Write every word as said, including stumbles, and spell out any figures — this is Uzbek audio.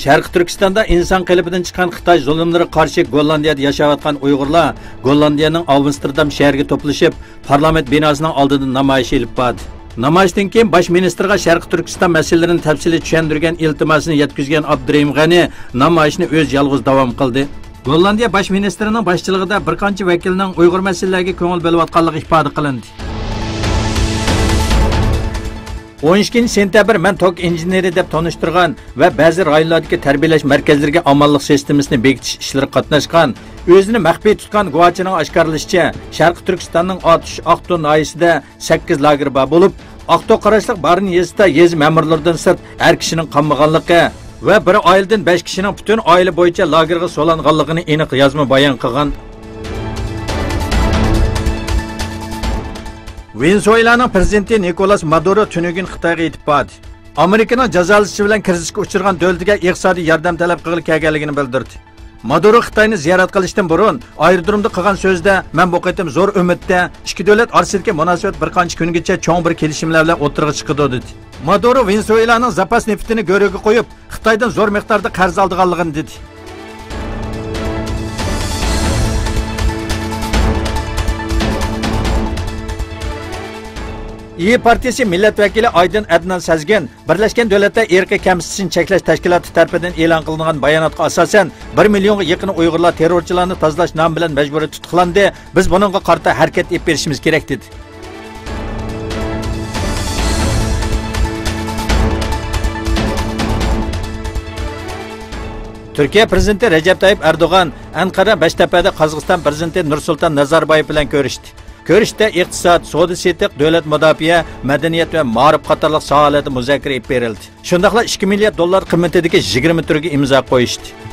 Sharqi Turkistonda inson qilibidan chiqqan Xitoy zulmlari qarshi Gollandiyada yashayotgan Uyg'urlar Gollandiyaning Amsterdam shahriga to'plashib, parlament binosining oldida namoyish olib bordi. Namoyishdan keyin bosh ministrga Sharqi Turkiston masalalarini tafsiliy tushuntirgan iltimosini yetkazgan Abdurahim G'ani namoyishni o'z yolg'iz davom qildi. Gollandiya bosh ministrining boshchiligida bir qancha vakilning Uyg'ur masalalariga ko'ngil bo'layotganligi ifoda qilindi. o'n ikkinchi sentabr men tok injeneri deb tanishtirgan va ba'zi rayonlardagi tarbiyalash markazlariga amallik sistemasini bekitish ishlari qatnashgan, o'zini maxfiy tutgan guvochining oshkorlashicha, Sharqi Turkistonning Otish Aqto noyisida sakkiz lager bor bo'lib, Aqto qarashliq barin yezida yez ma'murlaridan sirt har kishining qammaganligi va bir oiladan besh kishining butun oila bo'yicha lagerga solanganligini aniq yozma bayon qilgan. Venezuelaning prezidenti Nicolas Maduro tunugun Xitoyga yetib bordi. Amerikaning jazolanishi bilan krizisga uchragan davlatga iqtisodiy yordam talab qilib kelganligini bildirdi. Maduro Xitoyni ziyorat qilishdan burun aerodromda qilgan so'zda, "Men bu qitim zo'r umidda ikki davlat orasidagi munosabat bir qancha kungacha cho'ng bir kelishimlar bilan o'tirg'i chiqadi" dedi. Maduro Venezuelaning zapas neftini go'riga qo'yib, Xitoydan zo'r miqdorda qarz olganligini dedi. İyi Partiyasi millat vakili Aydın Adnan Sazgin, Birleşken Devletler Irqi Kamsitishni cheklash tashkiloti tomonidan e'lon qilingan bayonotga asosan bir millionga yaqin Uyg'urlar terrorchilarni tozalash nomi bilan majburiy tutuqlandi. Biz buningga qarata harakat etib berishimiz kerak dedi. Türkiye Prezidenti Recep Tayyip Erdoğan Ankara Beştepe'de Qozog'iston Prezidenti Nursulton Nazarboyev bilan ko'rishdi. Ko'rishda iqtisod, savdo setiq, davlat mudofaa, madaniyat va ma'rif qatorliq sohalarda muzokara etib berildi. Shundaqla ikki milliard dollar qiymatidagi yigirma turga imzo qo'yishdi.